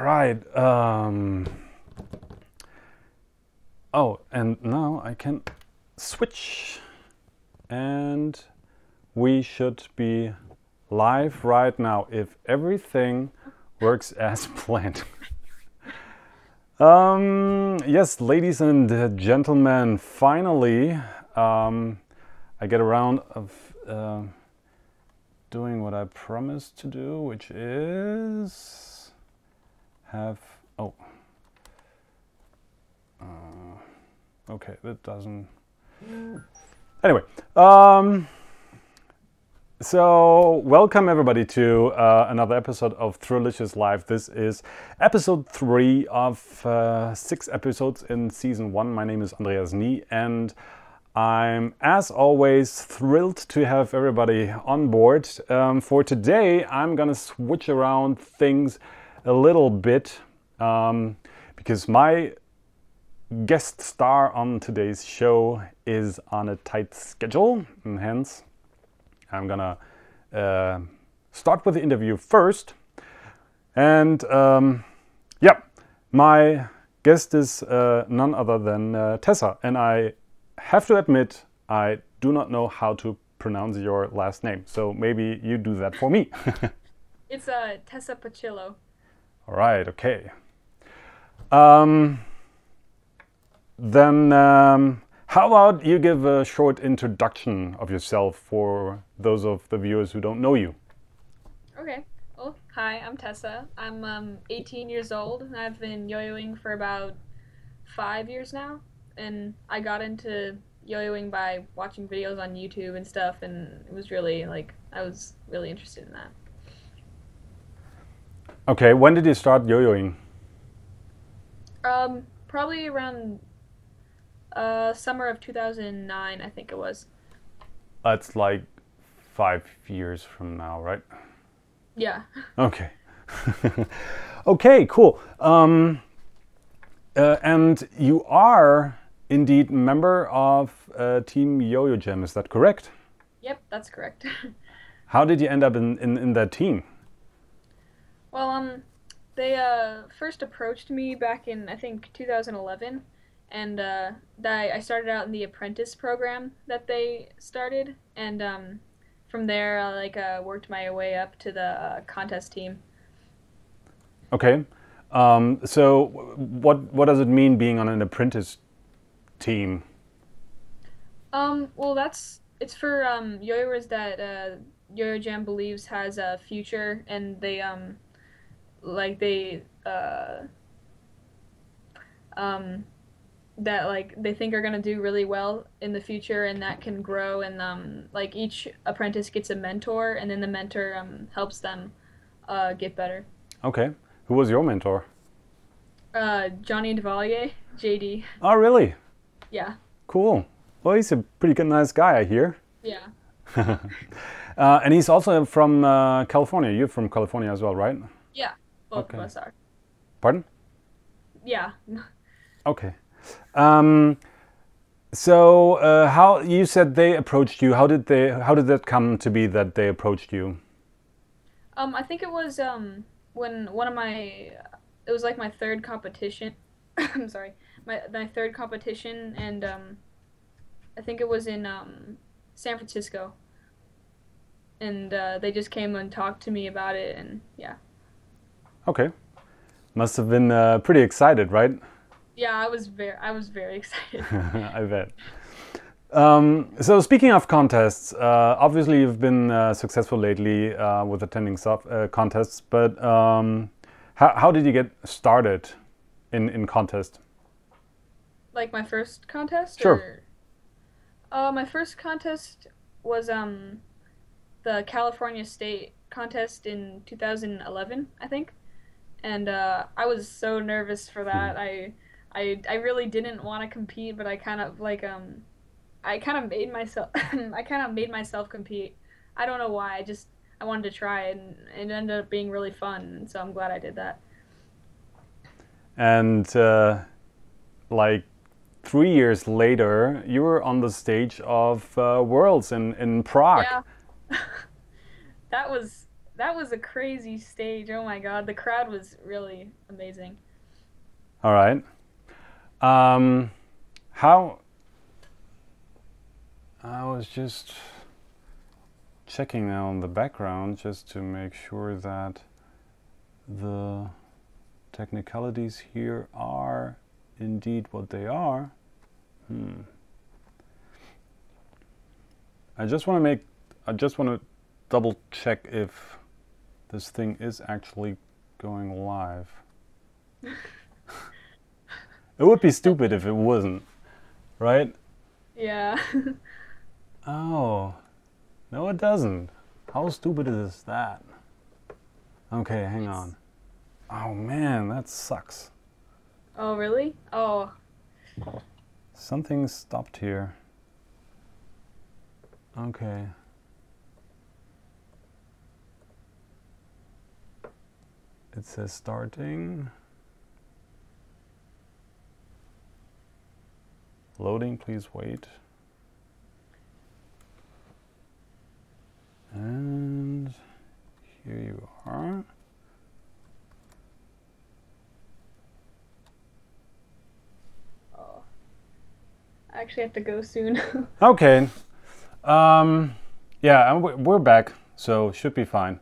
right. Oh, and now I can switch, and we should be live right now if everything works as planned. Yes, ladies and gentlemen, finally, I get around of doing what I promised to do, which is have, oh, okay, that doesn't, anyway, so welcome everybody to another episode of Thrillicious Live. This is episode 3 of 6 episodes in season 1. My name is Andreas Nie, and I'm, as always, thrilled to have everybody on board. For today, I'm gonna switch around things a little bit because my guest star on today's show is on a tight schedule, and hence I'm gonna start with the interview first. And yeah, my guest is none other than Tessa, and I have to admit I do not know how to pronounce your last name, so maybe you do that for me. It's Tessa Pacillo. All right, okay. Then how about you give a short introduction of yourself for those of the viewers who don't know you? Okay. Well, hi, I'm Tessa. I'm 18 years old, and I've been yo-yoing for about 5 years now. And I got into yo-yoing by watching videos on YouTube and stuff, and it was really, I was really interested in that. Okay, when did you start yo-yoing? Probably around summer of 2009, I think it was. That's like 5 years from now, right? Yeah. Okay. Okay, cool. And you are indeed a member of Team Yo-Yo Jam, is that correct? Yep, that's correct. How did you end up in that team? Well, they first approached me back in, I think, 2011, and I started out in the apprentice program that they started, and from there I worked my way up to the contest team. Okay. So what does it mean being on an apprentice team? Well, it's for yo-yoers that Yo-Yo Jam believes has a future, and like they that they think are gonna do really well in the future, and that can grow, and like each apprentice gets a mentor, and then the mentor helps them get better. Okay. Who was your mentor? Johnny Devalier, JD. Oh, really? Yeah. Cool. Well, he's a pretty good, nice guy, I hear. Yeah. And he's also from California. You're from California as well, right? Yeah. Both Okay. of us are. Pardon? Yeah. Okay. So how you said they approached you? How did that come to be that they approached you? I think it was when one of my it was like my third competition. I'm sorry. My third competition, and I think it was in San Francisco. And they just came and talked to me about it, and yeah. Okay. Must have been pretty excited, right? Yeah, I was very excited. I bet. So speaking of contests, obviously you've been successful lately with attending contests, but how did you get started in contest? Like my first contest, Sure. or my first contest was the California State contest in 2011, I think, and I was so nervous for that. I really didn't want to compete, but I kind of I kind of made myself I kind of made myself compete. I don't know why. I wanted to try it, and it ended up being really fun. And so I'm glad I did that. And like 3 years later, you were on the stage of Worlds in Prague. Yeah, that was that was a crazy stage. Oh my God, the crowd was really amazing. All right. How? I was just checking now on the background just to make sure that the technicalities here are indeed what they are. I just want to double check if this thing is actually going live. It would be stupid if it wasn't, right? Yeah. Oh, no it doesn't. How stupid is that? Okay, hang on. Oh man, that sucks. Oh, really? Oh. Something stopped here. Okay. It says starting. Loading, please wait. And here you are. Oh. I actually have to go soon. Okay. Yeah, and we're back, so should be fine.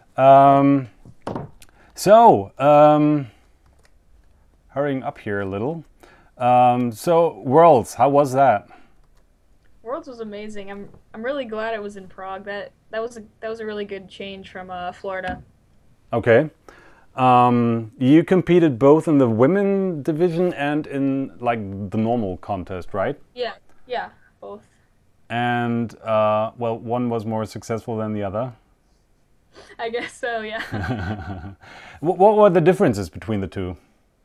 Hurrying up here a little. So Worlds, how was that? Worlds was amazing. I'm really glad it was in Prague. That was a really good change from Florida. Okay. You competed both in the women division and in like the normal contest, right? Yeah, both. And well, one was more successful than the other. I guess so, yeah. What were the differences between the two?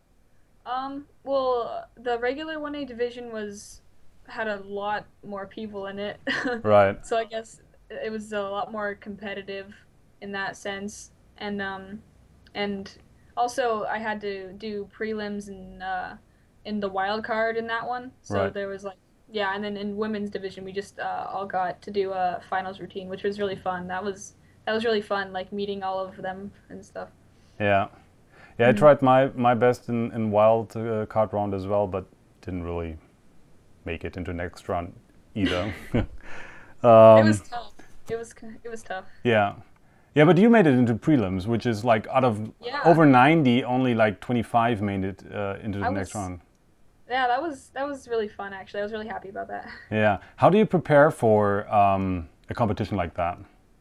Well, the regular 1A division had a lot more people in it. Right. So I guess it was a lot more competitive in that sense. And also I had to do prelims in the wild card in that one. So Right. there was like yeah, and then in women's division we just all got to do a finals routine, which was really fun. That was really fun, like meeting all of them and stuff. Yeah. Yeah, I tried my best in wild card round as well, but didn't really make it into next round either. It was tough. It was tough. Yeah. Yeah, but you made it into prelims, which is like out of over 90, only like 25 made it into the next round. Yeah, that was really fun actually. I was really happy about that. Yeah. How do you prepare for a competition like that?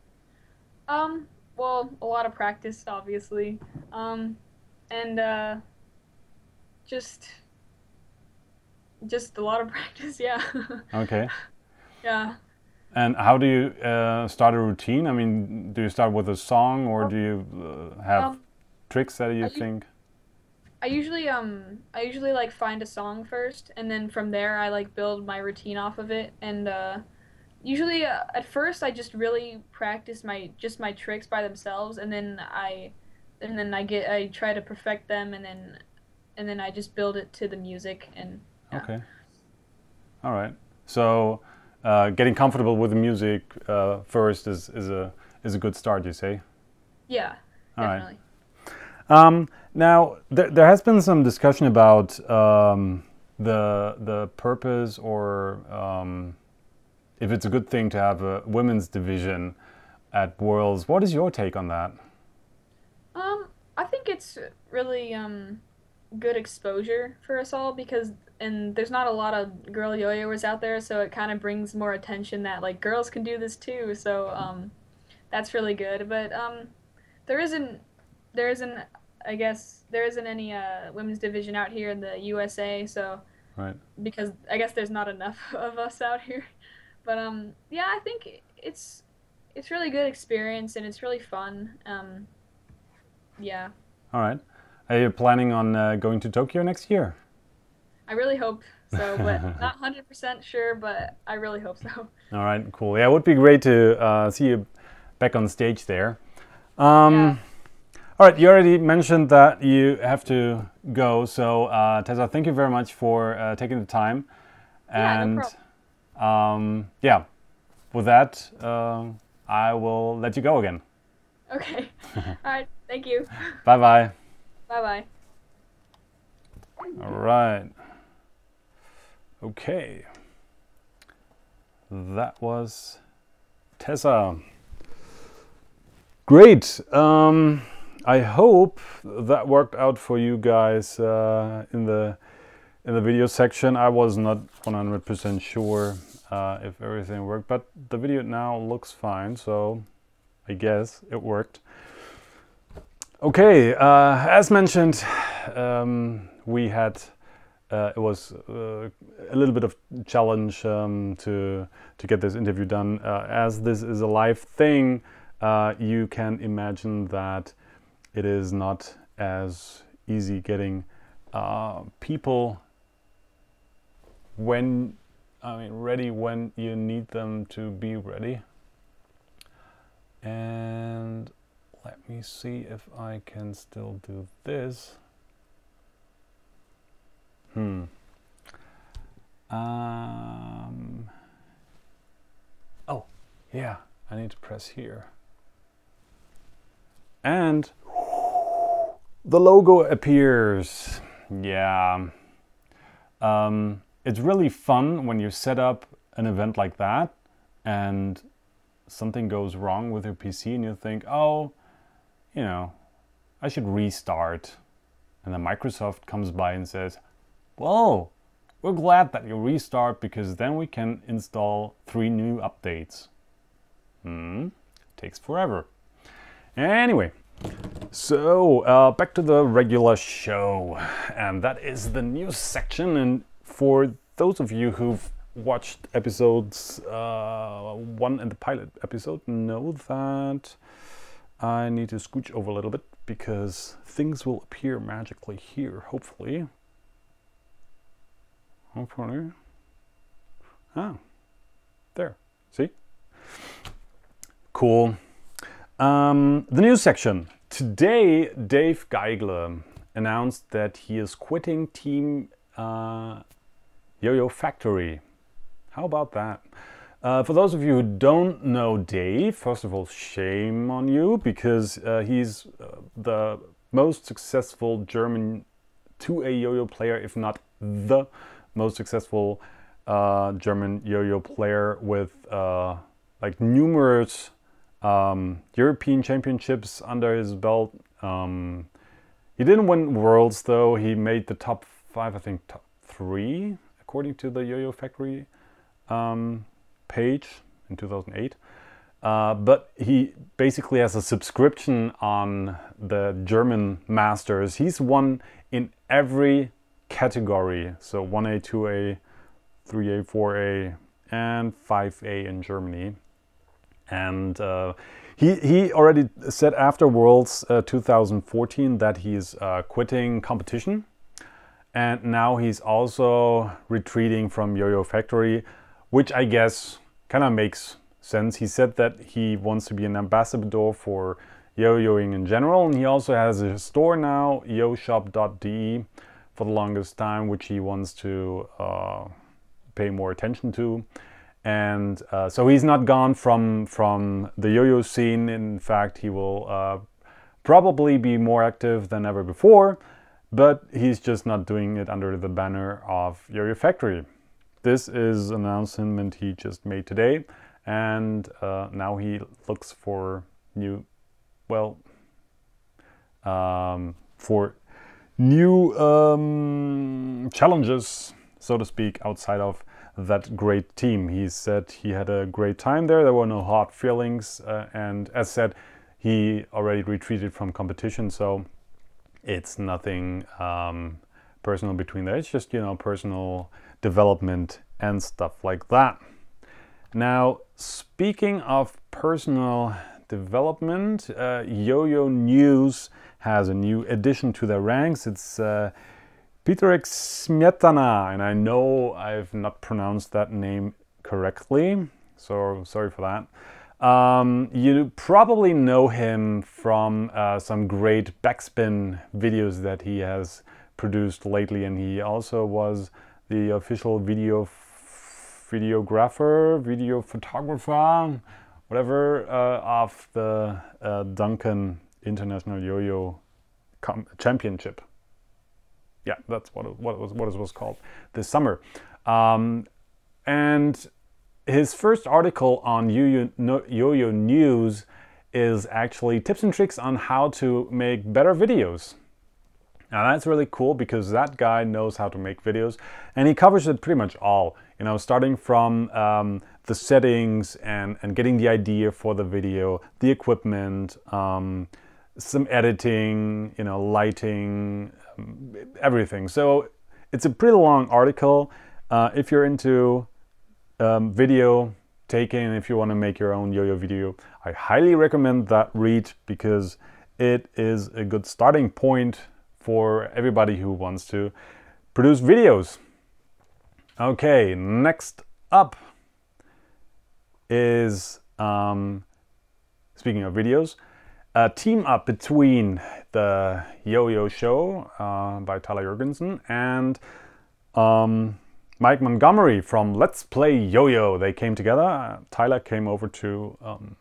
Well, a lot of practice, obviously. And just a lot of practice, yeah. Okay. Yeah. And how do you start a routine? I mean, do you start with a song, or do you have tricks that you think? I usually like find a song first, and then from there I like build my routine off of it. And usually at first I just really practice my tricks by themselves, and then I try to perfect them, and then I just build it to the music. And yeah. Okay. All right. So getting comfortable with the music first is a good start, you say? Yeah, definitely. All right. Now there has been some discussion about the purpose, or if it's a good thing to have a women's division at Worlds. What is your take on that? I think it's really good exposure for us all, because there's not a lot of girl yo-yoers out there, so it kind of brings more attention that like girls can do this too. So that's really good. But there isn't I guess there isn't any women's division out here in the USA. So Right. because I guess there's not enough of us out here. But yeah, I think it's really good experience, and it's really fun. Yeah. All right. Are you planning on going to Tokyo next year? I really hope so, but not 100% sure, but I really hope so. All right, cool. Yeah, it would be great to see you back on stage there. Yeah. All right, you already mentioned that you have to go, so Tessa, thank you very much for taking the time. Yeah, And no problem. yeah, with that, I will let you go again. Okay. All right. Thank you. Bye bye. Bye bye. All right. Okay. That was Tessa. Great. I hope that worked out for you guys in the video section. I was not 100% sure if everything worked, but the video now looks fine, so I guess it worked. Okay, as mentioned, we had it was a little bit of challenge to get this interview done. As this is a live thing, you can imagine that it is not as easy getting people ready when you need them to be ready. And let me see if I can still do this. Oh, yeah, I need to press here. And the logo appears. Yeah. It's really fun when you set up an event like that and something goes wrong with your PC and you think, oh, you know, I should restart. And then Microsoft comes by and says, whoa, we're glad that you restart because then we can install 3 new updates. Takes forever. Anyway, so back to the regular show, and that is the news section. And for those of you who've watched episodes 1 and the pilot episode, know that I need to scooch over a little bit because things will appear magically here, hopefully. Ah, there, see? Cool. The news section. Today, Dave Geigler announced that he is quitting Team Yo-Yo Factory. How about that? For those of you who don't know Dave, first of all, shame on you, because he's the most successful German 2A yo-yo player, if not the most successful German yo-yo player with like numerous European championships under his belt. He didn't win Worlds though. He made the top 5, I think top 3, according to the Yo-Yo Factory page in 2008. But he basically has a subscription on the German Masters. He's won in every category. So 1A, 2A, 3A, 4A, and 5A in Germany. And he already said after Worlds 2014 that he's quitting competition. And now he's also retreating from Yo-Yo Factory, which I guess kind of makes sense. He said that he wants to be an ambassador for yo-yoing in general, and he also has a store now, yoshop.de, for the longest time, which he wants to pay more attention to. And so he's not gone from the yo-yo scene. In fact, he will probably be more active than ever before, but he's just not doing it under the banner of Yo-Yo Factory. This is an announcement he just made today, and now he looks for new, well, for new challenges, so to speak, outside of that great team. He said he had a great time there. There were no hard feelings, and as said, he already retreated from competition, so it's nothing personal between there. It's just, you know, personal development and stuff like that. Now, speaking of personal development, Yo-Yo News has a new addition to their ranks. It's Piotrek Smetana, and I know I've not pronounced that name correctly, so sorry for that. You probably know him from some great backspin videos that he has produced lately, and he also was the official video photographer, whatever, of the Duncan International Yo-Yo Championship. Yeah, that's what it was called this summer. And his first article on Yo-Yo News is actually tips and tricks on how to make better videos. Now that's really cool because that guy knows how to make videos, and he covers it pretty much all. You know, starting from the settings and getting the idea for the video, the equipment, some editing, you know, lighting, everything. So it's a pretty long article. If you're into video taking, if you want to make your own yo-yo video, I highly recommend that read because it is a good starting point for everybody who wants to produce videos. Okay, next up is, speaking of videos, a team up between the Yo-Yo Show by Tyler Jurgensen and Mike Montgomery from Let's Play Yo-Yo. They came together. Tyler came over to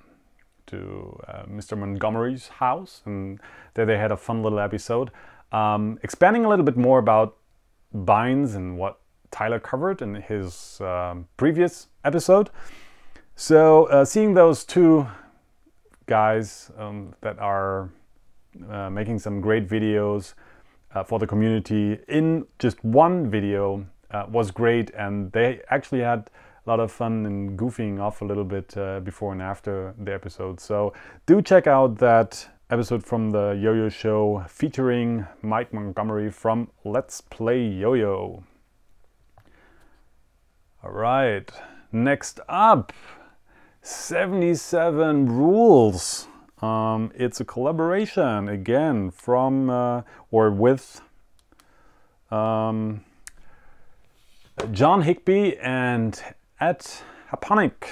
Mr. Montgomery's house, and there they had a fun little episode, expanding a little bit more about binds and what Tyler covered in his previous episode. So seeing those two guys that are making some great videos for the community in just one video was great, and they actually had a lot of fun and goofing off a little bit before and after the episode. So do check out that episode from the Yo-Yo Show featuring Mike Montgomery from Let's Play Yo-Yo. All right, next up, 77 Rules. It's a collaboration again from or with John Higby and Ed Haponic.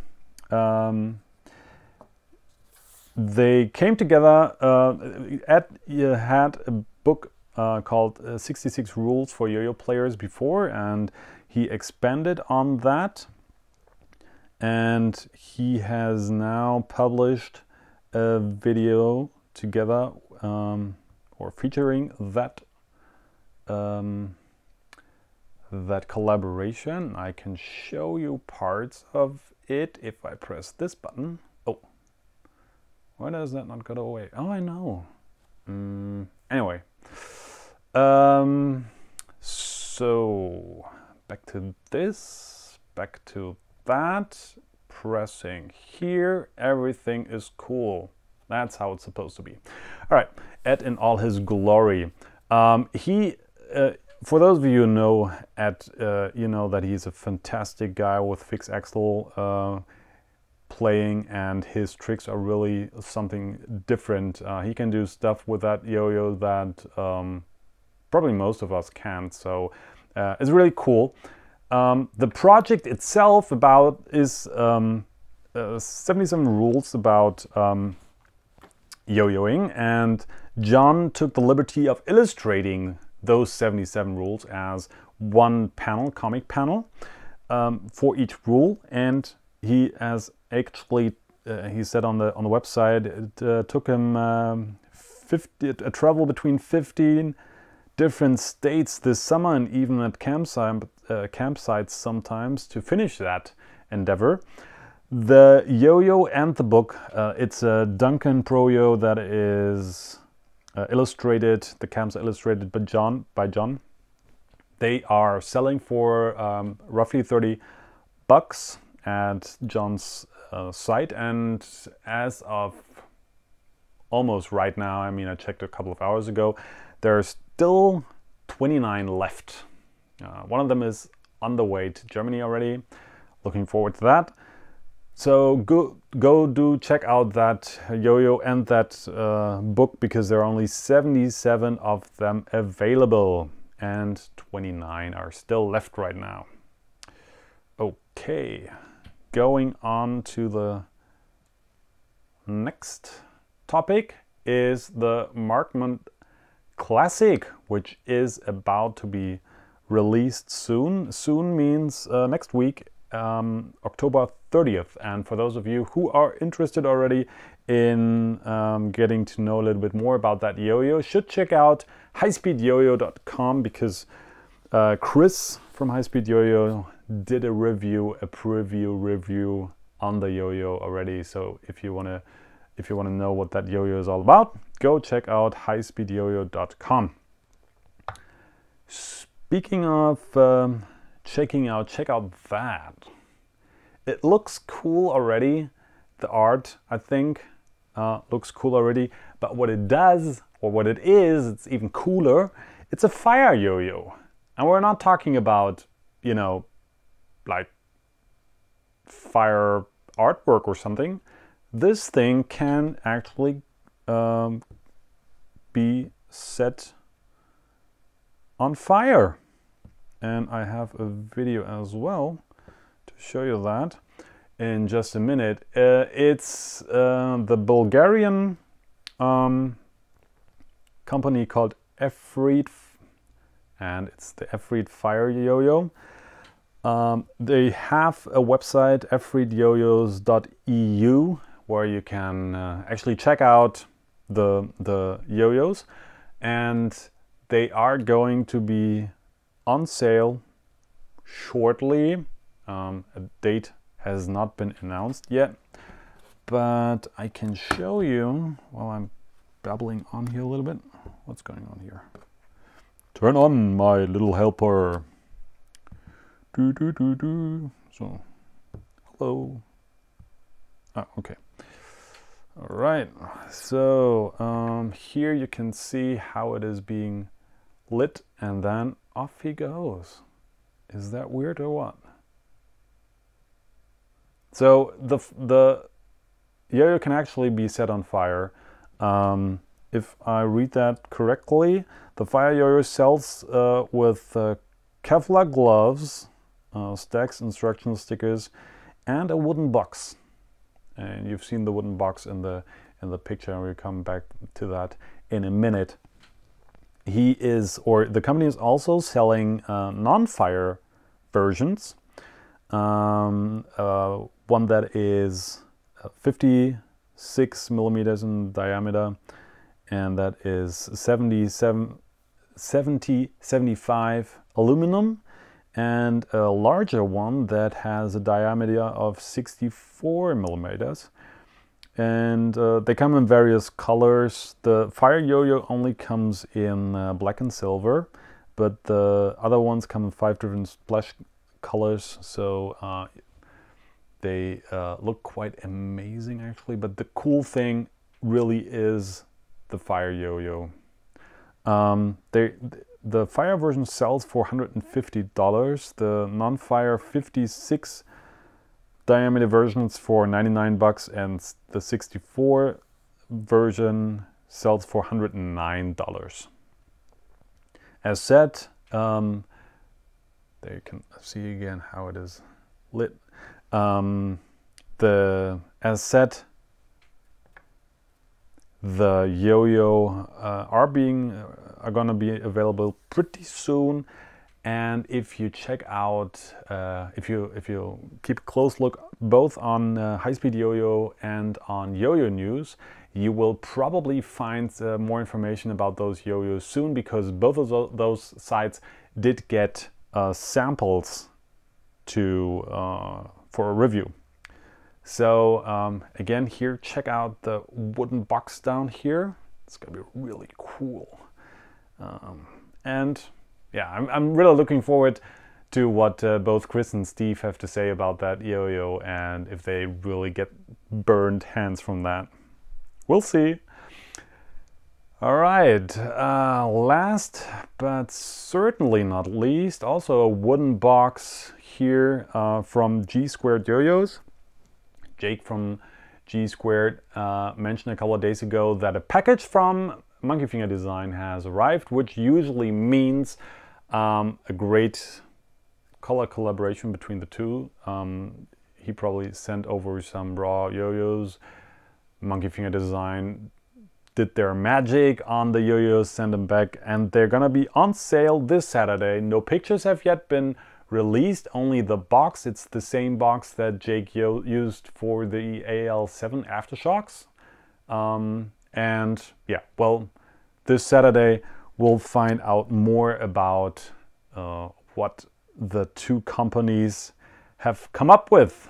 They came together. Ed had a book called 66 Rules for Yo-Yo Players before, and he expanded on that. And he has now published a video together or featuring that that collaboration. I can show you parts of it if I press this button. Oh, why does that not go away? Oh, I know. Anyway, so back to this, back to that, pressing here, everything is cool. That's how it's supposed to be. All right, Ed in all his glory. For those of you who know Ed, you know that he's a fantastic guy with fixed axle playing, and his tricks are really something different. He can do stuff with that yo-yo that probably most of us can't, so it's really cool. The project itself is 77 rules about yo-yoing, and John took the liberty of illustrating those 77 rules as one panel, comic panel, for each rule. And he has actually, he said on the website, it took him a travel between 15 different states this summer, and even at campsites sometimes, to finish that endeavor. The yo-yo and the book, it's a Duncan Pro Yo that is illustrated. The cams are illustrated by John. They are selling for roughly $30 at John's site, and as of almost right now, I mean, I checked a couple of hours ago, there's still 29 left. One of them is on the way to Germany already. Looking forward to that. So go do check out that yo-yo and that book, because there are only 77 of them available and 29 are still left right now. Okay, going on to the next topic is the Markman Classic, which is about to be released soon. Soon means next week October 30th. And for those of you who are interested already in getting to know a little bit more about that yo-yo, should check out highspeedyoyo.com, because Chris from High Speed Yo-Yo did a preview review on the yo-yo already. So if you wanna know what that yo-yo is all about, go check out highspeedyoyo.com. Speaking of check out that. It looks cool already. The art, I think, looks cool already. But what it does, or what it is, it's even cooler. It's a fire yo-yo. And we're not talking about, you know, like fire artwork or something. This thing can actually be set on fire. And I have a video as well to show you that in just a minute. It's the Bulgarian company called Efreet, and it's the Efreet Fire Yo-Yo. They have a website, efreetyoyos.eu, where you can actually check out the yo-yos, and they are going to be on sale shortly. A date has not been announced yet, but I can show you while I'm babbling on here a little bit. What's going on here? Turn on my little helper. So, hello. Ah, okay. All right. So here you can see how it is being lit, and then off he goes. Is that weird or what? So the yo-yo can actually be set on fire. If I read that correctly, the fire yo-yo sells with Kevlar gloves, stacks, instructional stickers, and a wooden box. And you've seen the wooden box in the picture, and we'll come back to that in a minute. The company is also selling non-fire versions. One that is 56 millimeters in diameter, and that is 75 aluminum, and a larger one that has a diameter of 64 millimeters. And they come in various colors. The fire yo-yo only comes in black and silver, but the other ones come in 5 different splash colors. So they look quite amazing actually. But the cool thing really is the fire yo-yo. The fire version sells for $150. The non-fire 56 diameter versions for $99, and the 64 version sells for $109. As said, there you can see again how it is lit. As said, the yo-yo are gonna be available pretty soon. And if you check out, if you keep a close look both on High Speed Yo-Yo and on Yo-Yo News, you will probably find more information about those yo-yos soon, because both of those sites did get samples for a review. So again, here, check out the wooden box down here. It's gonna be really cool. And yeah, I'm really looking forward to what both Chris and Steve have to say about that yo-yo, and if they really get burned hands from that. We'll see. All right, last but certainly not least, also a wooden box here from G Squared Yo-Yos. Jake from G Squared mentioned a couple of days ago that a package from Monkey Finger Design has arrived, which usually means a great color collaboration between the two. He probably sent over some raw yo-yos. Monkey Finger Design did their magic on the yo-yos, sent them back, and they're gonna be on sale this Saturday. No pictures have yet been released, only the box. It's the same box that Jake used for the AL7 Aftershocks. And yeah, well, this Saturday we'll find out more about what the two companies have come up with.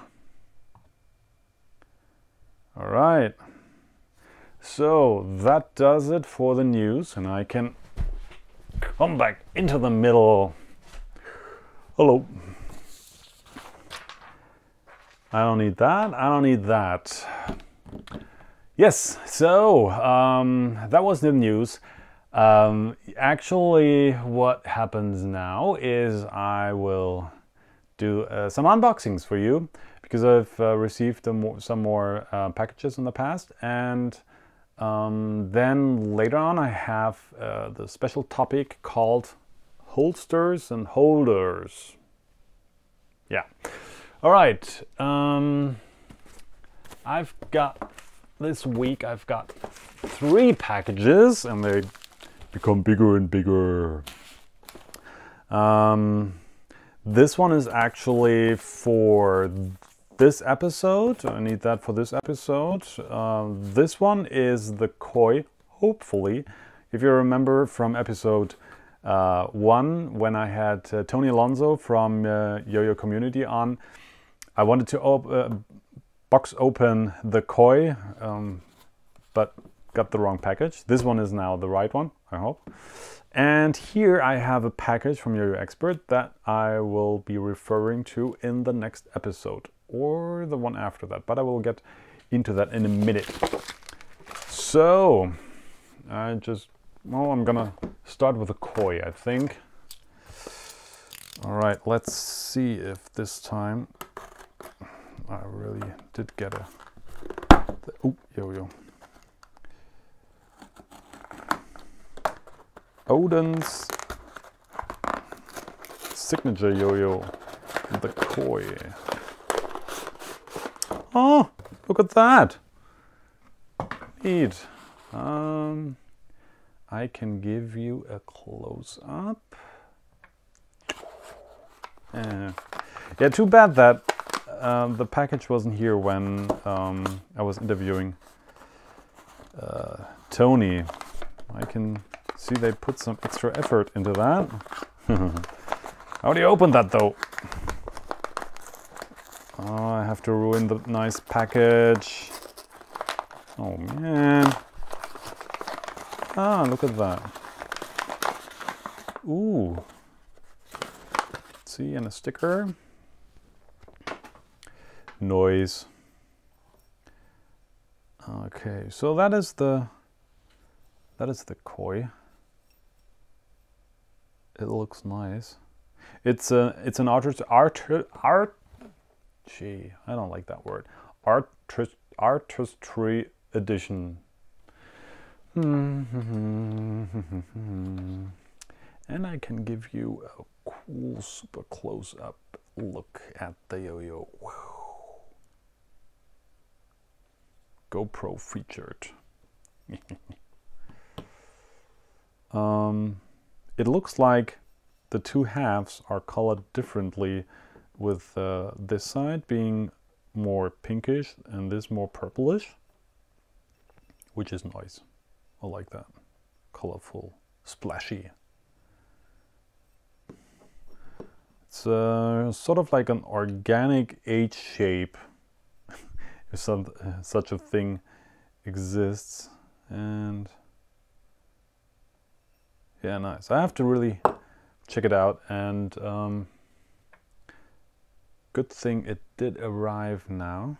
All right, so that does it for the news, and I can come back into the middle. Hello. I don't need that. I don't need that. Yes, so that was the news. Actually, what happens now is I will do some unboxings for you, because I've received some more packages in the past, and then later on I have the special topic called holsters and holders. Yeah. All right. This week I've got 3 packages, and they become bigger and bigger. This one is actually for this episode. I need that for this episode. This one is the koi, hopefully. If you remember from episode 1, when I had Tony Alonso from Yo-Yo Community on, I wanted to box open the koi, but got the wrong package. This one is now the right one, I hope. And here I have a package from Yo-Yo Expert that I will be referring to in the next episode, or the one after that, but I will get into that in a minute. So, I'm gonna start with a koi, I think. All right, let's see if this time I really did get Yo-Yo. Odin's signature Yo-Yo, the koi. Oh, look at that! Neat. I can give you a close-up. Yeah, too bad that the package wasn't here when I was interviewing Tony. I can see they put some extra effort into that. How do you open that though? Oh, I have to ruin the nice package. Oh man. Ah, look at that. Ooh. See, and a sticker. Noise. Okay, so that is the koi. It looks nice. It's an gee, I don't like that word. Artistry edition. And I can give you a cool, super close-up look at the Yo-Yo. GoPro featured. It looks like the two halves are colored differently, with this side being more pinkish and this more purplish, which is nice. I like that. Colorful, splashy. It's sort of like an organic H shape, if such a thing exists. And yeah, nice. I have to really check it out, and good thing it did arrive now.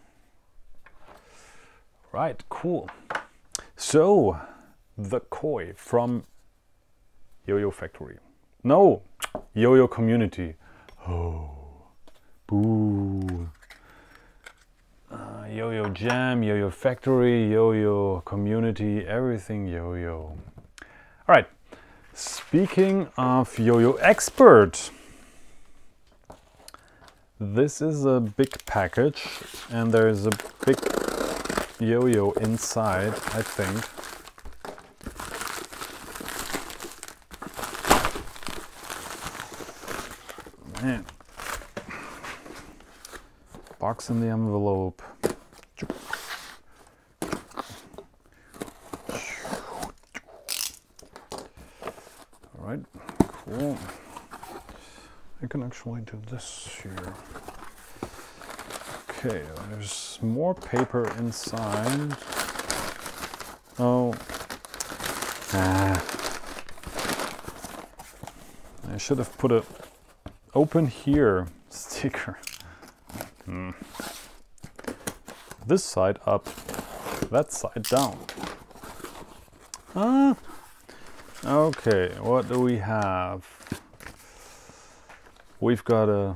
Right, cool. So, the koi from Yo-Yo Factory. No, Yo-Yo Community. Oh, boo. Yo-Yo Jam, Yo-Yo Factory, Yo-Yo Community, everything Yo-Yo. All right, speaking of Yo-Yo Expert, this is a big package, and there's a big Yo-Yo inside, I think. Man, box in the envelope. All right, cool. I can actually do this here. Okay, there's more paper inside. Oh. I should have put a open here sticker. This side up, that side down. Okay, what do we have? We've got a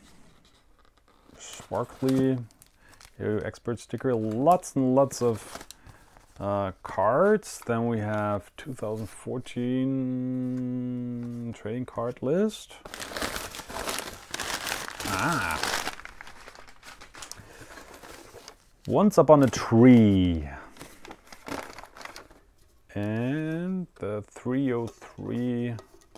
sparkly expert sticker, lots and lots of cards. Then we have 2014 trading card list. Once Upon a Tree. And the 303.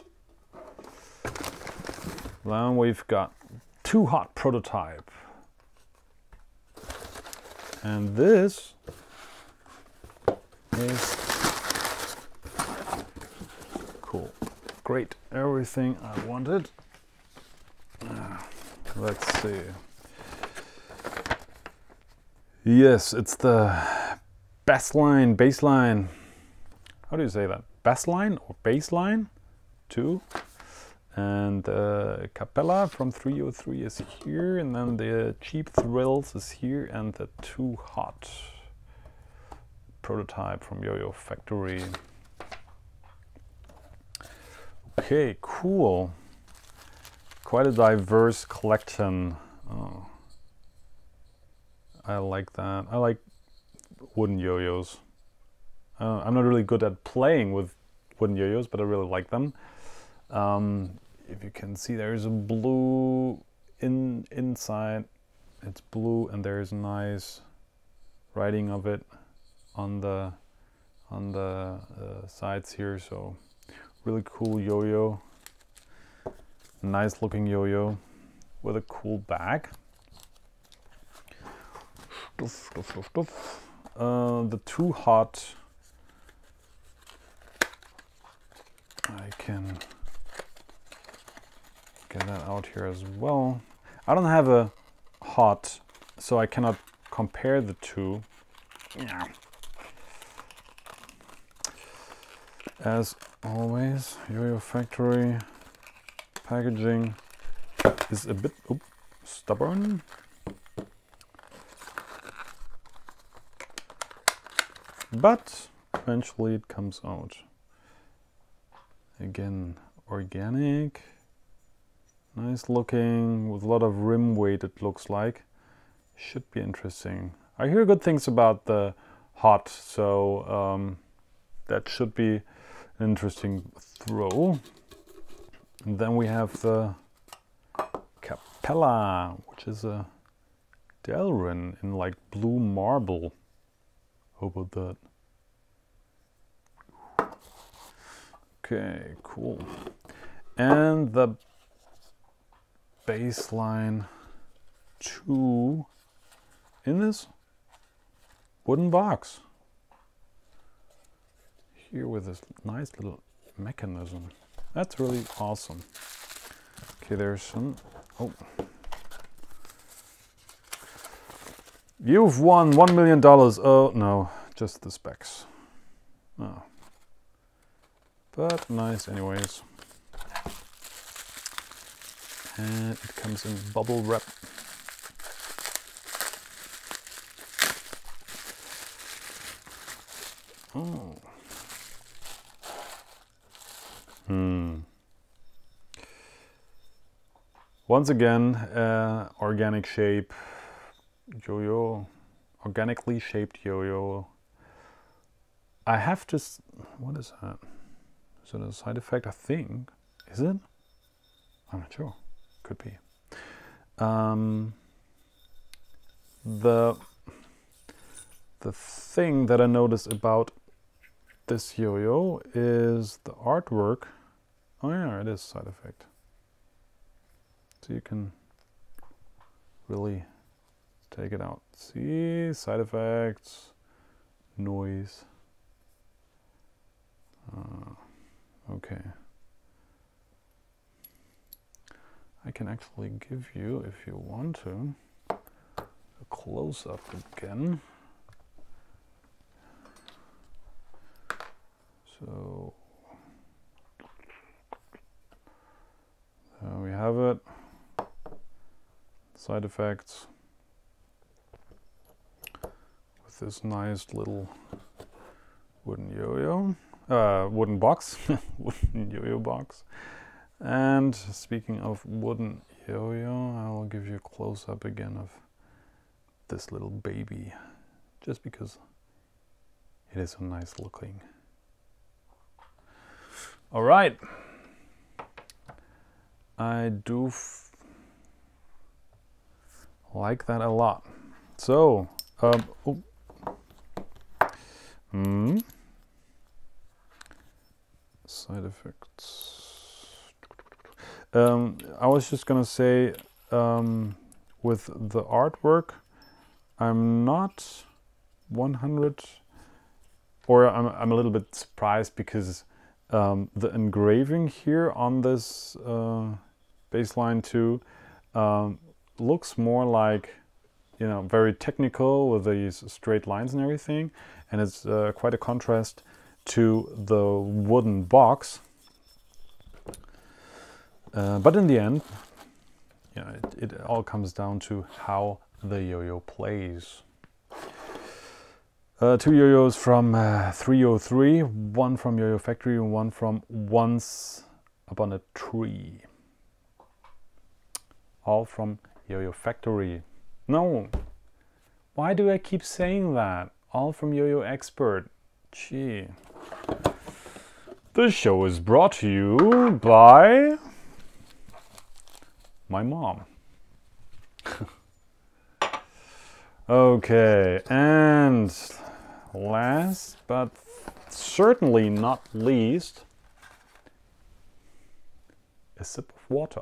Then we've got Too Hot Prototype. And this is cool. Great. Everything I wanted. Let's see. Yes, it's the baseline. How do you say that? Bassline or baseline 2. And Capella from 303 is here, and then the Cheap Thrills is here, and the Too Hot Prototype from Yo-Yo Factory. Okay, cool. Quite a diverse collection. Oh. I like that. I like wooden yo-yos. I'm not really good at playing with wooden yo-yos, but I really like them. If you can see, there's a blue inside. It's blue, and there's nice writing of it on the sides here. So really cool yo-yo. Nice looking yo-yo with a cool bag. The Too Hot. I can get that out here as well. I don't have a hot, so I cannot compare the two. As always, Yo-Yo Factory packaging is a bit stubborn. But eventually it comes out. Again, organic, nice looking, with a lot of rim weight it looks like. Should be interesting. I hear good things about the hot, so that should be an interesting throw. And then we have the Capella, which is a Delrin in like blue marble. How about that? Okay, cool. And the baseline 2 in this wooden box. Here with this nice little mechanism. That's really awesome. Okay, there's some. Oh. You've won $1 million. Oh, no, just the specs. Oh. But nice anyways. And it comes in bubble wrap. Oh. Once again, organic shape yo-yo, organically shaped yo-yo. I have to. What is that? Is it a side effect? I think. Is it? I'm not sure. Could be. The thing that I noticed about this yo-yo is the artwork. Oh yeah, it is side effect. So you can really take it out. See, side effects, noise. Okay. I can actually give you, if you want to, a close-up again. So there we have it. Side effects with this nice little wooden yo-yo, wooden box, wooden yo-yo box. And speaking of wooden yo-yo, I will give you a close-up again of this little baby, just because it is so nice looking. All right, I do like that a lot. So, side effects. I was just gonna say, with the artwork, I'm not 100, or I'm a little bit surprised because the engraving here on this baseline 2 looks more like, you know, very technical with these straight lines and everything, and it's quite a contrast to the wooden box. But in the end, yeah, it all comes down to how the yo-yo plays. 2 yo-yos from 303, one from Yo-Yo Factory and one from Once Upon a Tree. All from Yo-Yo Factory. No, why do I keep saying that? All from Yo-Yo Expert. Gee. The show is brought to you by my mom. Okay, and last but certainly not least, a sip of water.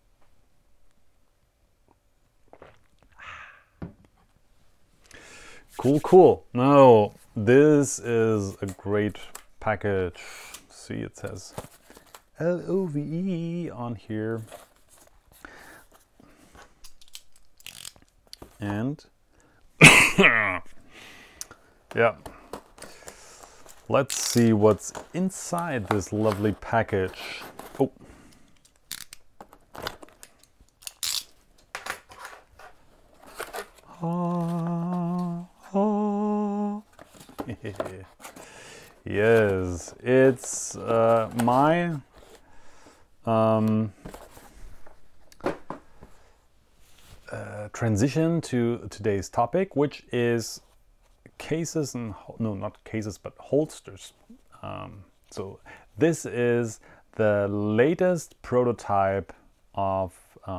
Cool, cool. Now, this is a great package. See, it says LOVE on here. And yeah, let's see what's inside this lovely package. Yes, it's my transition to today's topic, which is cases and no, not cases, but holsters. So this is the latest prototype of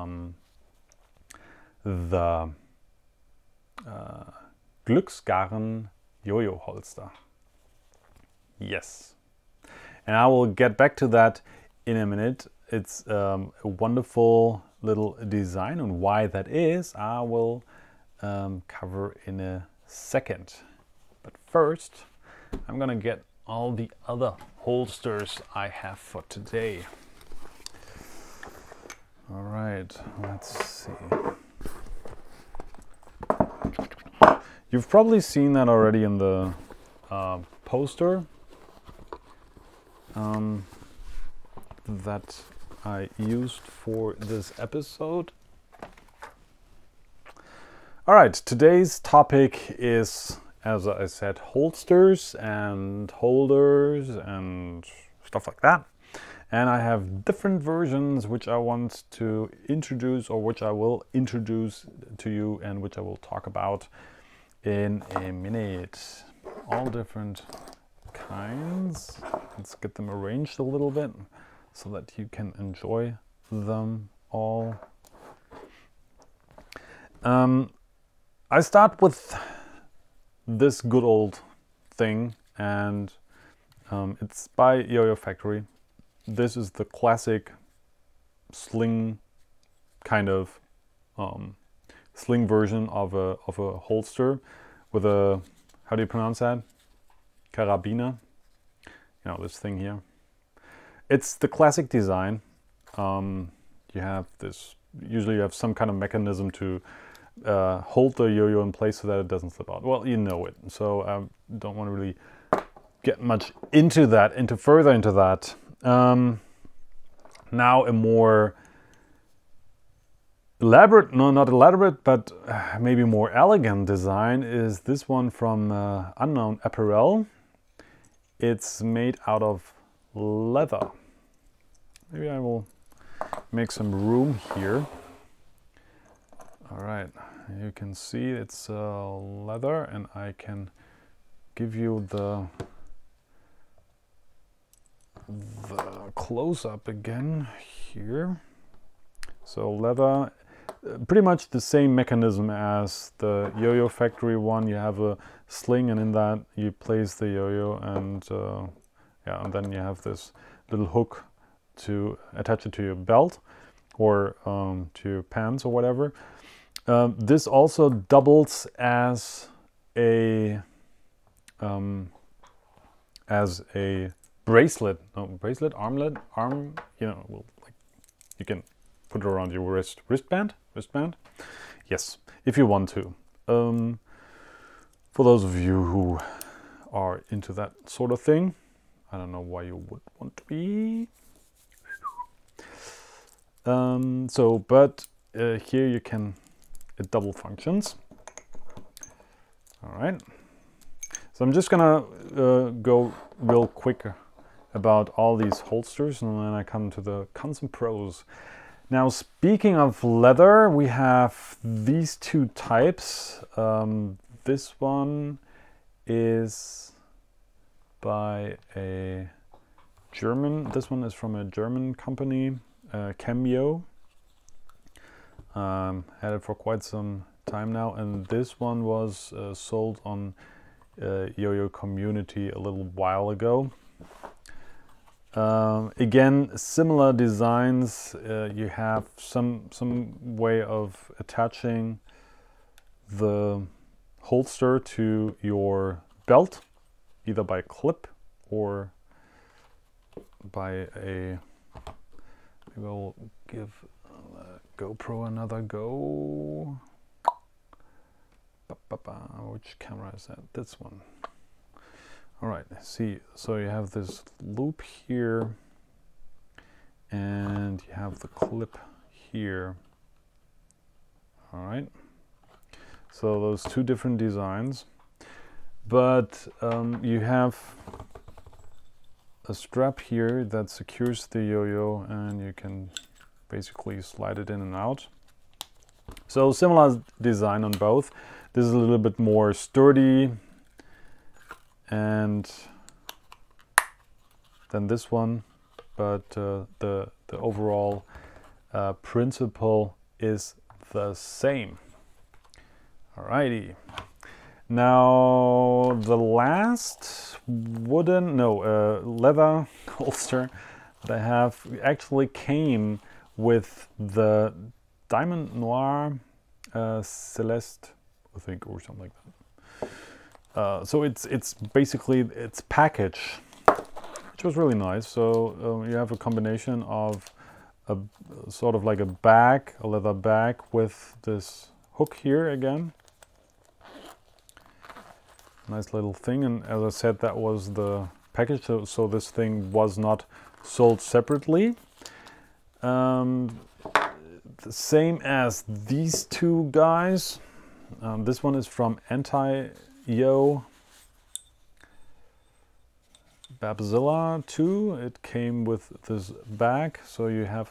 the Glücksgarn yo-yo holster. Yes, and I will get back to that in a minute. It's a wonderful little design, and why that is I will cover in a second. But first I'm gonna get all the other holsters I have for today. All right, let's see. You've probably seen that already in the poster that I used for this episode. All right, today's topic is, as I said, holsters and holders and stuff like that. And I have different versions which I want to introduce, or which I will introduce to you, and which I will talk about in a minute. All different kinds. Let's get them arranged a little bit so that you can enjoy them all. I start with this good old thing, and it's by Yo-Yo Factory. This is the classic sling kind of sling version of a holster with a, how do you pronounce that? Carabiner. You know, this thing here. It's the classic design. You have this, usually you have some kind of mechanism to hold the yo-yo in place so that it doesn't slip out. Well, you know it, so I don't want to really get much further into that. Now a more elaborate, no, not elaborate, but maybe more elegant design is this one from Unknown Apparel. It's made out of leather. Maybe I will make some room here. All right, you can see it's leather, and I can give you the close-up again here. So leather, pretty much the same mechanism as the Yo-Yo Factory one. You have a sling, and in that you place the yo-yo, and yeah, and then you have this little hook to attach it to your belt or to your pants or whatever. This also doubles as a bracelet, armlet, you know, well, like you can put it around your wristband, yes, if you want to. For those of you who are into that sort of thing, I don't know why you would want to be. Here you can, it double functions. All right. So I'm just gonna go real quick about all these holsters, and then I come to the cons and pros. Now, speaking of leather, we have these two types. This one is by a German, this one is from a German company, Cameo. Had it for quite some time now, and this one was sold on Yo-Yo Community a little while ago. Again, similar designs. You have some way of attaching the holster to your belt, either by clip or by a, maybe I'll give GoPro another go. Which camera is that? This one. All right, see, so you have this loop here and you have the clip here. All right, so those two different designs, but you have a strap here that secures the yo-yo, and you can basically slide it in and out. So similar design on both. This is a little bit more sturdy and than this one, but the overall principle is the same. Alrighty. Now the last leather holster that I have actually came with the Diamond Noir Celeste, I think, or something like that. So it's basically its package, which was really nice. So you have a combination of a sort of like a bag, a leather bag with this hook here again. Nice little thing, and as I said, that was the package. So this thing was not sold separately. The same as these two guys. This one is from Anti-Yo Babzilla 2. It came with this bag, so you have,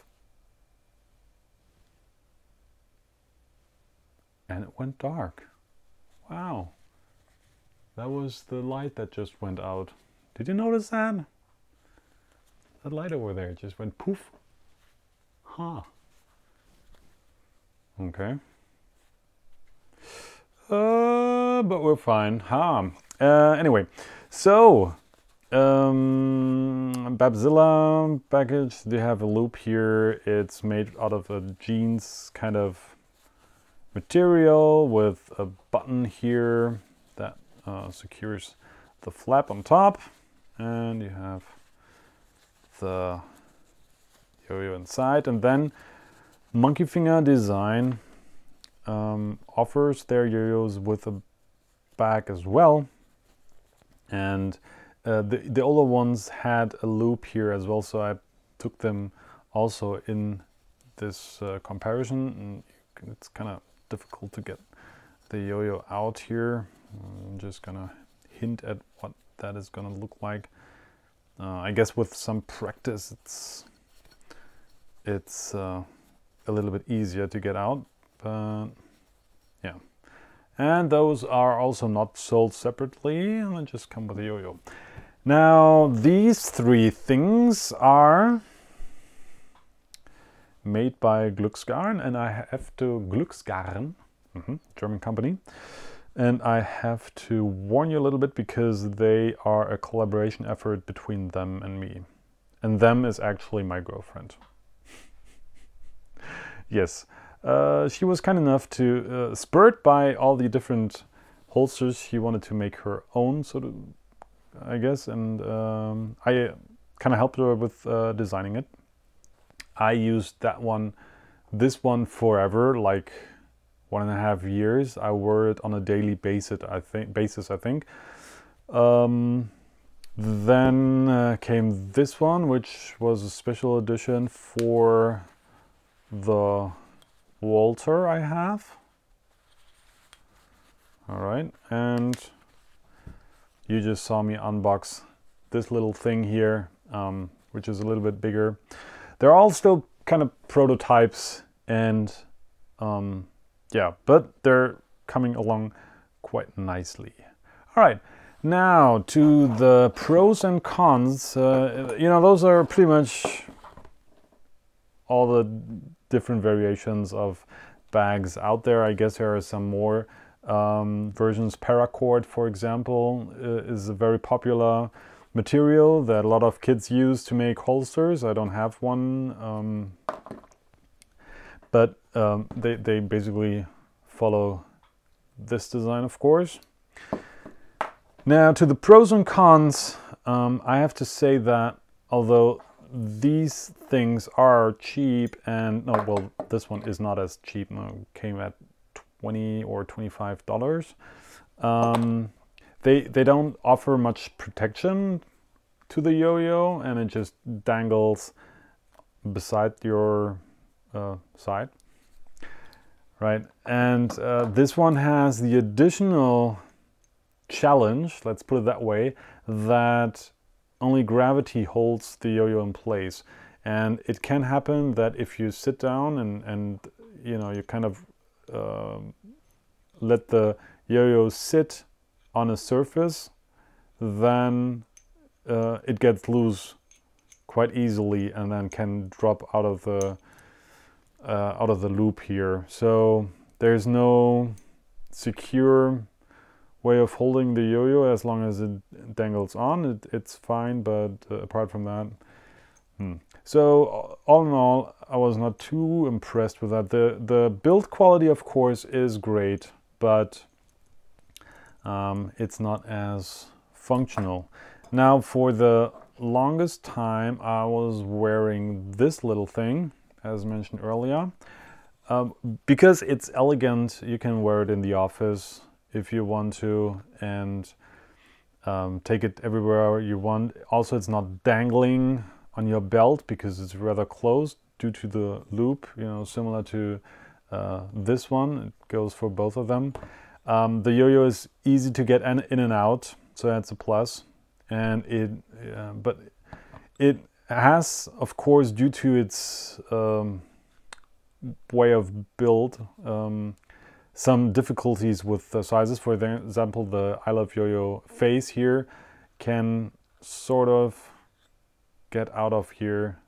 and it went dark. Wow, that was the light that just went out. Did you notice that? That light over there just went poof. Huh. Okay. But we're fine. Anyway, so Babzilla package. They have a loop here. It's made out of a jeans kind of material with a button here that secures the flap on top, and you have the yo-yo inside. And then Monkey Finger Design offers their yo-yos with a bag as well, and the older ones had a loop here as well, so I took them also in this comparison. And it's kind of difficult to get the yo-yo out here. I'm just gonna hint at what that is gonna look like. I guess with some practice it's a little bit easier to get out, but yeah. And those are also not sold separately, and they just come with a yo-yo. Now these three things are made by Glücksgarn, and I have to Glücksgarn, German company, and I have to warn you a little bit because they are a collaboration effort between them and me, and them is actually my girlfriend. Yes, she was kind enough to, spurred by all the different holsters, she wanted to make her own, sort of, I guess, and I kind of helped her with designing it. I used this one forever, like 1.5 years. I wore it on a daily basis, I think. Then came this one, which was a special edition for the Walter I have. All right, and you just saw me unbox this little thing here, which is a little bit bigger. They're all still kind of prototypes, and yeah, but they're coming along quite nicely. All right, now to the pros and cons. You know, those are pretty much all the different variations of bags out there. I guess there are some more versions. Paracord, for example, is a very popular material that a lot of kids use to make holsters. I don't have one, but they basically follow this design, of course. Now to the pros and cons, I have to say that although these things are cheap, and no, well, this one is not as cheap. No, it came at $20 or $25. They don't offer much protection to the yo-yo, and it just dangles beside your side, right? And this one has the additional challenge, let's put it that way, that only gravity holds the yo-yo in place. And it can happen that if you sit down and you know, you kind of let the yo-yo sit on a surface, then it gets loose quite easily and then can drop out of the loop here. So there's no secure way of holding the yo-yo. As long as it dangles on, it's fine, but apart from that, So all in all, I was not too impressed with that. The build quality, of course, is great, but it's not as functional. Now, for the longest time, I was wearing this little thing, as mentioned earlier. Because it's elegant, you can wear it in the office if you want to, and take it everywhere you want. Also, it's not dangling on your belt because it's rather closed due to the loop, you know, similar to this one. It goes for both of them. The yo-yo is easy to get in and out, so that's a plus. And but it has, of course, due to its way of build, some difficulties with the sizes. For example, the I Love Yo-Yo face here can sort of get out of here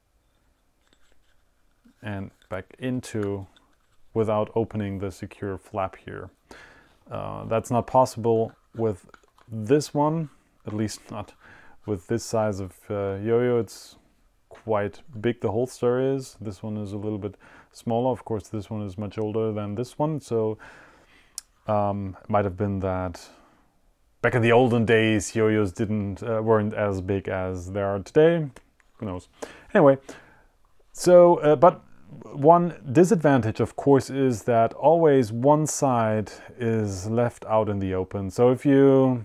and back into without opening the secure flap here. That's not possible with this one, at least not with this size of yo-yo. It's quite big the holster is. This one is a little bit smaller. Of course, this one is much older than this one, so it might have been that back in the olden days, yo-yos weren't as big as they are today. Who knows? Anyway, so but one disadvantage, of course, is that always one side is left out in the open. So if you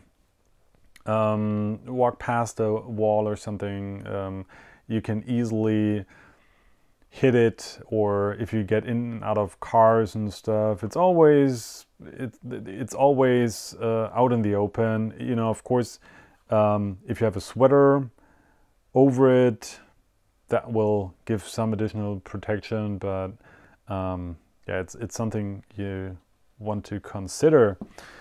walk past a wall or something, you can easily hit it, or if you get in and out of cars and stuff, it's always out in the open. You know, of course, if you have a sweater over it, that will give some additional protection, but yeah, it's something you want to consider.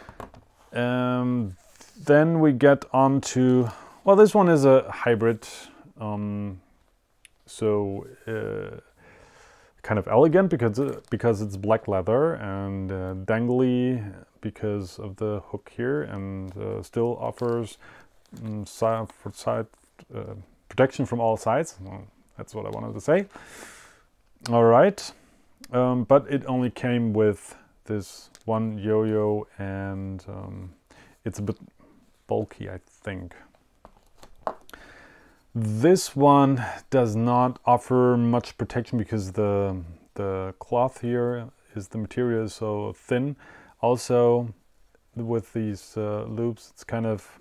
Then we get on to, well, this one is a hybrid, so kind of elegant because it's black leather, and dangly because of the hook here, and still offers side protection from all sides. Well, that's what I wanted to say. All right, but it only came with this one yo-yo, and it's a bit bulky, I think. This one does not offer much protection because the cloth here the material is so thin. Also, with these loops, it's kind of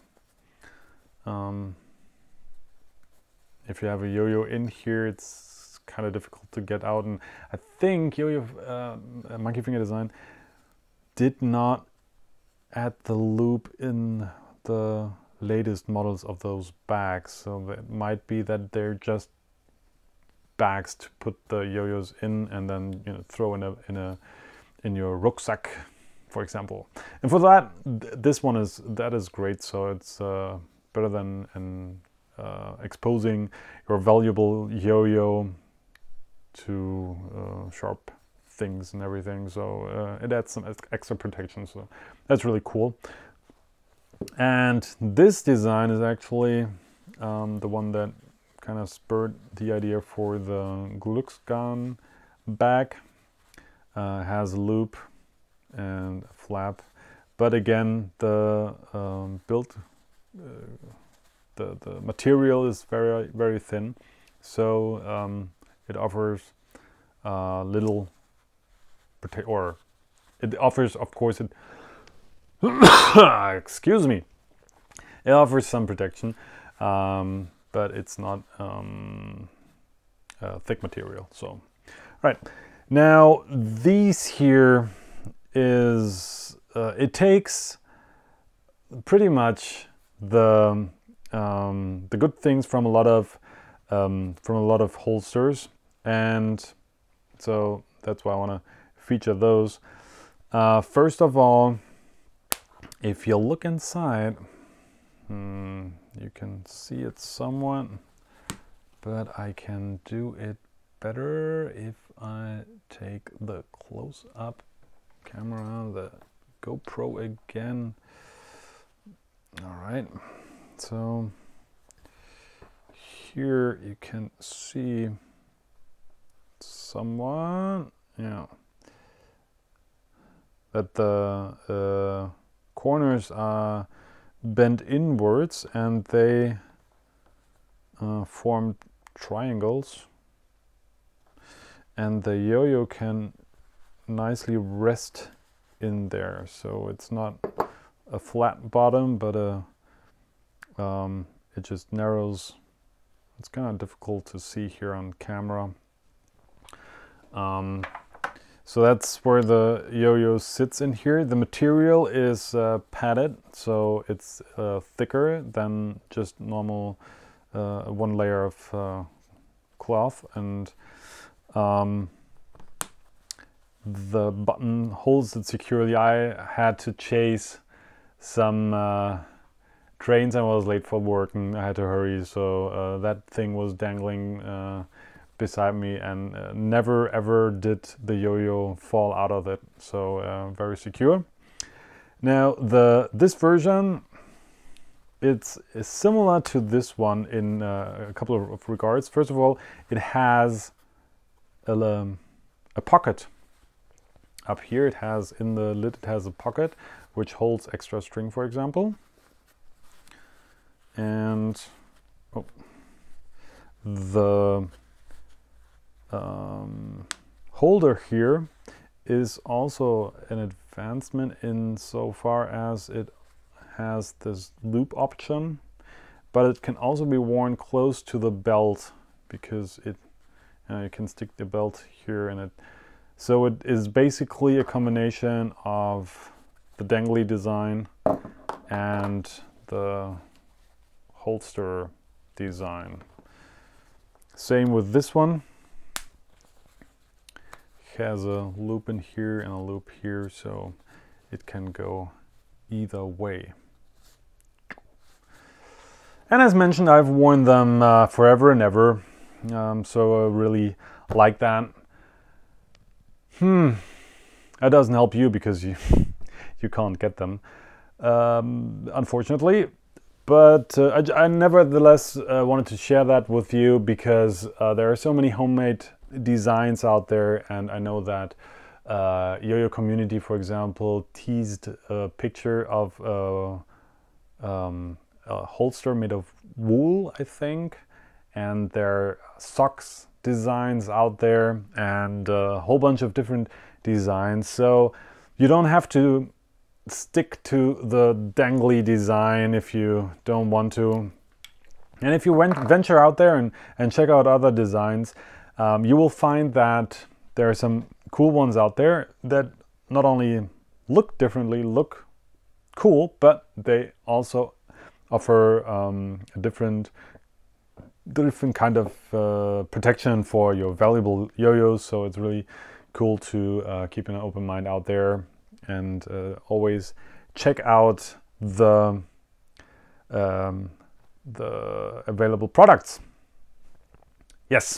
if you have a yo-yo in here, it's kind of difficult to get out. And I think yo-yo Monkey Finger Design did not add the loop in the latest models of those bags, so it might be that they're just bags to put the yo-yos in, and then, you know, throw in your rucksack, for example. And for that, this one is great. So it's better than exposing your valuable yo-yo to sharp things and everything. So it adds some extra protection. So that's really cool. And this design is actually the one that kind of spurred the idea for the Glücksgarn bag. Has a loop and a flap, but again, the the material is very, very thin, so it offers little or it offers, of course, it excuse me, it offers some protection, but it's not a thick material. So right now, these here is it takes pretty much the good things from a lot of holsters, and so that's why I want to feature those. First of all, if you look inside, you can see it somewhat, but I can do it better if I take the close-up camera, the GoPro again. All right, so here you can see somewhat, yeah, that the corners are bent inwards and they form triangles, and the yo-yo can nicely rest in there. So it's not a flat bottom, but it just narrows. It's kind of difficult to see here on camera. So that's where the yo-yo sits in here. The material is padded, so it's thicker than just normal one layer of cloth, and the button holds it securely. I had to chase some trains. I was late for work and I had to hurry, so that thing was dangling beside me, and never ever did the yo-yo fall out of it. So very secure. Now this version it's similar to this one in a couple of regards. First of all, it has a pocket. Up here it has, in the lid, it has a pocket which holds extra string, for example. And the holder here is also an advancement in so far as it has this loop option, but it can also be worn close to the belt, because it you can stick the belt here in it. So it is basically a combination of the dangly design and the holster design. Same with this one. It has a loop in here and a loop here, so it can go either way. And as mentioned, I've worn them forever and ever, so I really like that. That doesn't help you because you can't get them, unfortunately. But I nevertheless wanted to share that with you, because there are so many homemade designs out there, and I know that Yo-Yo Community, for example, teased a picture of a holster made of wool, I think, and there are socks designs out there, and a whole bunch of different designs. So you don't have to stick to the dangly design if you don't want to. And if you venture out there and check out other designs, you will find that there are some cool ones out there that not only look differently, look cool, but they also offer a different kind of protection for your valuable yo-yos. So it's really cool to keep an open mind out there, and always check out the available products. Yes.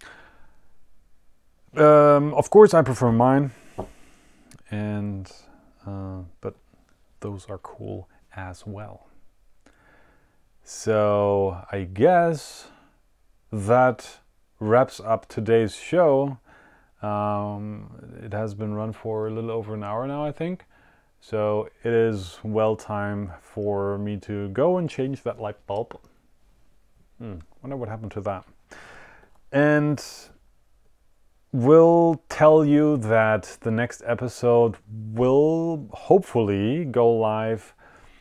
Of course, I prefer mine, and but those are cool as well. So I guess that wraps up today's show. It has been run for a little over an hour now, I think. So it is well time for me to go and change that light bulb. Wonder what happened to that. And we'll tell you that the next episode will hopefully go live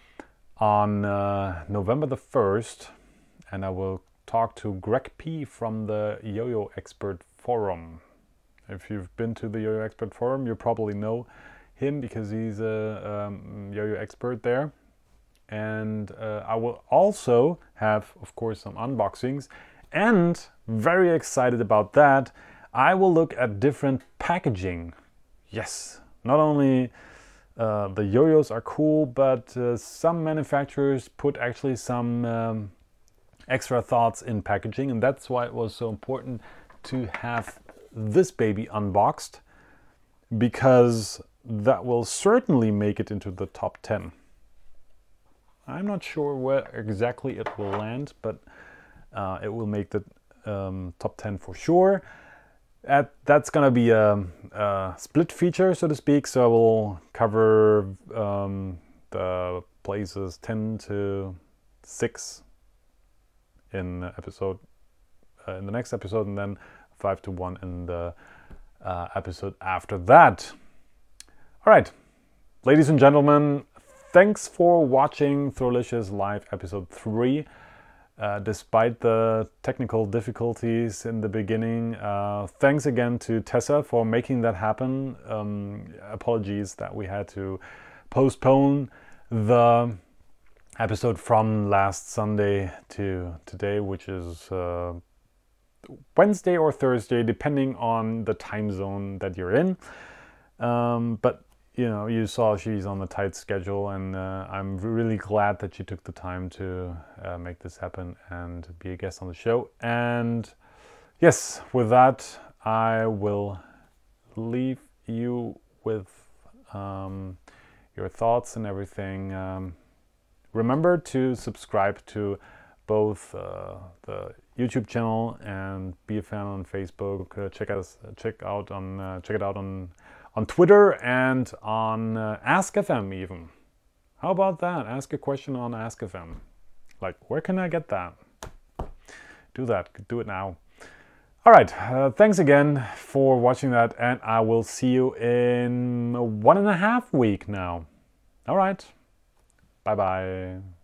on November the 1st, and I will talk to Greg P. from the Yo-Yo Expert Forum. If you've been to the Yo-Yo Expert Forum, you probably know him because he's a yo-yo expert there. And I will also have, of course, some unboxings, and very excited about that, I will look at different packaging. Yes, not only the yo-yos are cool, but some manufacturers put actually some extra thoughts in packaging, and that's why it was so important to have this baby unboxed, because that will certainly make it into the top 10. I'm not sure where exactly it will land, but it will make the top 10 for sure. That's gonna be a split feature, so to speak, so I will cover the places 10 to 6 in the next episode, and then 5 to 1 in the episode after that. All right, ladies and gentlemen, thanks for watching Throwlicious Live episode 3. Despite the technical difficulties in the beginning, thanks again to Tessa for making that happen. Apologies that we had to postpone the episode from last Sunday to today, which is Wednesday or Thursday, depending on the time zone that you're in. But you know, you saw she's on a tight schedule, and I'm really glad that she took the time to make this happen and be a guest on the show. And yes, with that, I will leave you with your thoughts and everything remember to subscribe to both the YouTube channel and be a fan on Facebook. Check it out on Twitter and on Ask.fm even. How about that? Ask a question on Ask.fm. Like, where can I get that? Do that. Do it now. All right. Thanks again for watching that, and I will see you in 1.5 weeks now. All right. Bye-bye.